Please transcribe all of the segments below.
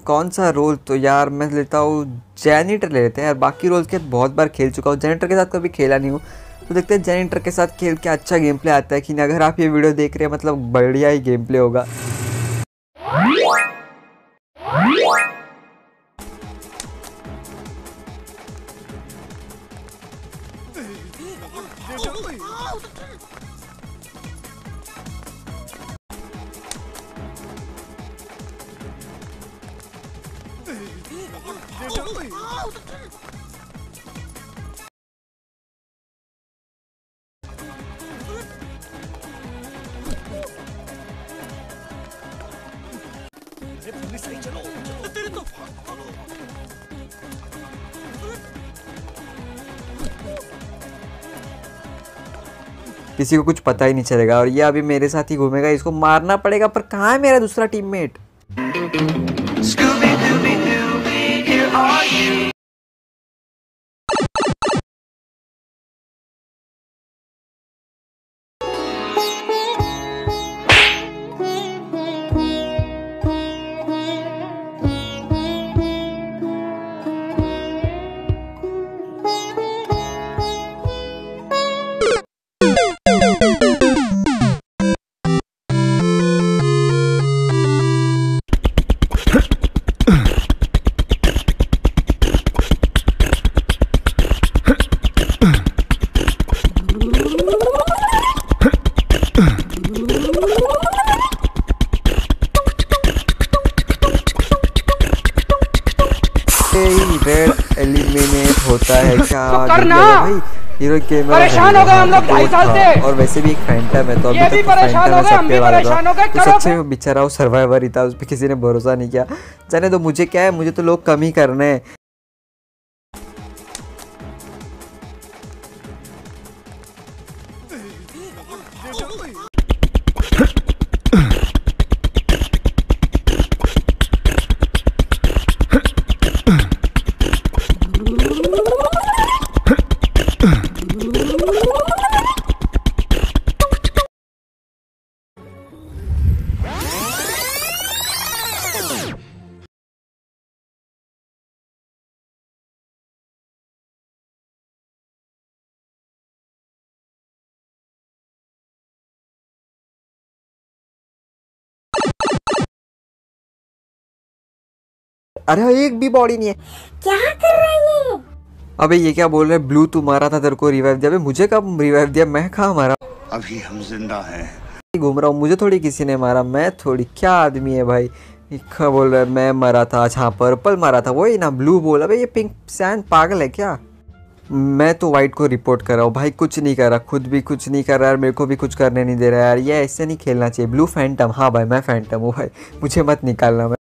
कौन सा रोल, तो यार मैं लेता हूँ जैनिटर ले लेते हैं यार। बाकी रोल्स के बहुत बार खेल चुका हूँ, जैनिटर के साथ कभी खेला नहीं हूँ, तो देखते हैं जैनिटर के साथ खेल के अच्छा गेम प्ले आता है कि नहीं। अगर आप ये वीडियो देख रहे हैं मतलब बढ़िया ही गेम प्ले होगा। किसी को कुछ पता ही नहीं चलेगा और ये अभी मेरे साथ ही घूमेगा, इसको मारना पड़ेगा। पर कहाँ है मेरा दूसरा टीममेट? रेड एलिमिनेट होता है क्या? तो करना भाई, हीरो गेम परेशान हो गए हम लोग 2.5 साल से, और वैसे भी एक फैंटम है तो अभी तक परेशान हो गए, हम भी परेशान हो गए। तो सच्चे में बेचारा वो सर्वाइवर ही था, उस पर किसी ने भरोसा नहीं किया। जाने तो मुझे क्या है, मुझे तो लोग कम ही करने हैं। अरे एक भी बॉडी नहीं है, क्या कर रही है? अबे ये क्या बोल रहे हैं? ब्लू तू मारा था, तेरे को रिवाइव दिया। मुझे कब रिवाइव दिया? मैं कहाँ मारा? अभी हम जिंदा हैं। घूम रहा हूँ, मुझे थोड़ी किसी ने मारा, मैं थोड़ी। क्या आदमी है भाई? क्या बोल रहा है? मैं मरा था। अच्छा पर्पल मारा था, वही ना ब्लू बोल। अबे ये पिंक सैंड पागल है क्या? मैं तो वाइट को रिपोर्ट कर रहा हूँ भाई, कुछ नहीं कर रहा, खुद भी कुछ नहीं कर रहा है, मेरे को भी कुछ करने नहीं दे रहा है यार। ये ऐसे नहीं खेलना चाहिए। ब्लू फैंटम, हाँ भाई मैं फैंटम हूँ भाई, मुझे मत निकालना। मैं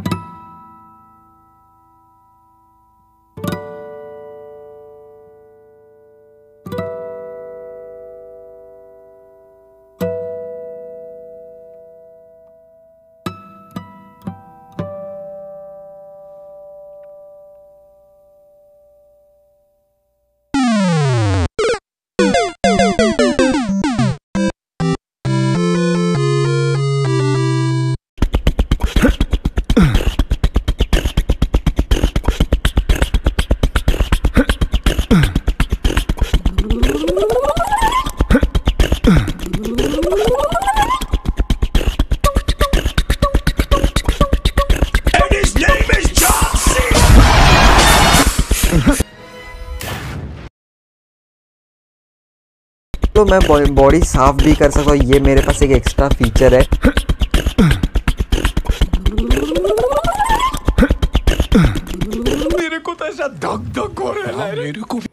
तो मैं बॉडी साफ भी कर सकता हूँ, ये मेरे पास एक एक्स्ट्रा फीचर है। मेरे को तो ऐसा धक धक हो रहा है मेरे को।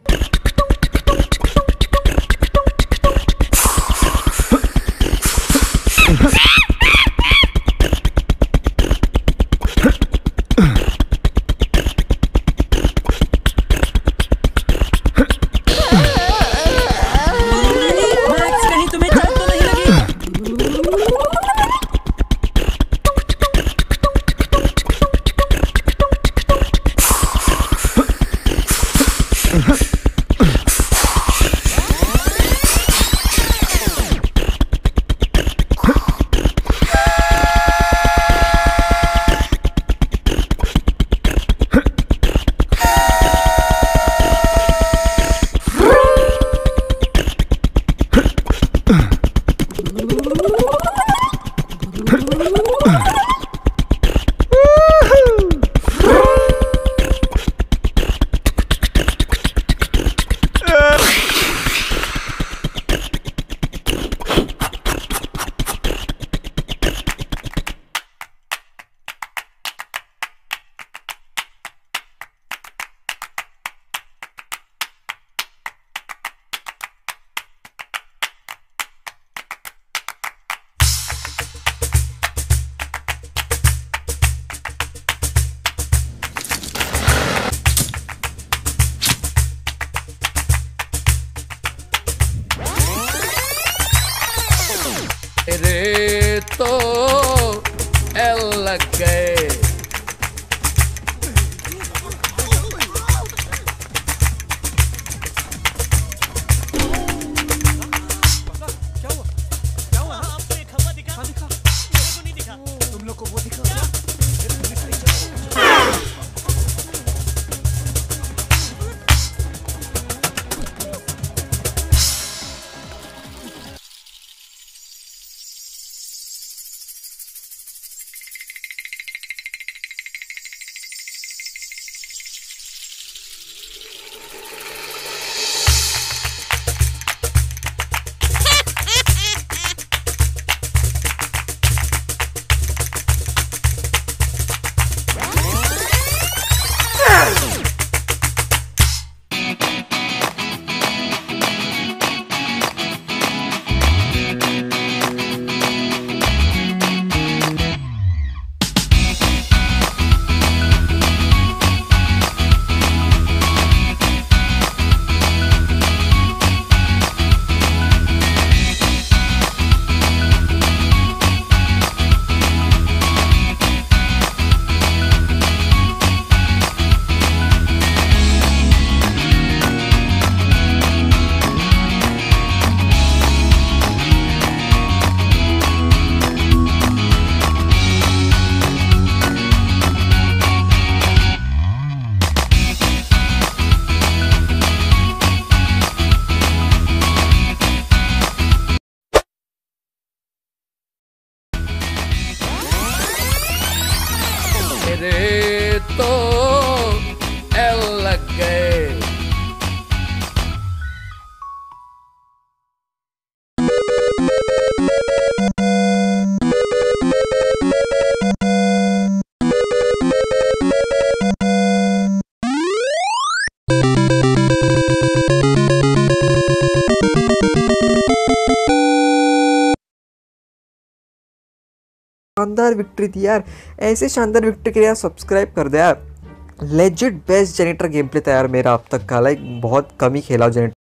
Huh. तेरे तो एल लग गए। तेरे तो एल लग गए। शानदार विक्ट्री थी यार। ऐसे शानदार विक्ट्री के लिए यार सब्सक्राइब कर दे यार। लेजिट बेस्ट जेनेटर गेम प्ले था यार मेरा अब तक का। लाइक बहुत कम ही खेला जेनेटर।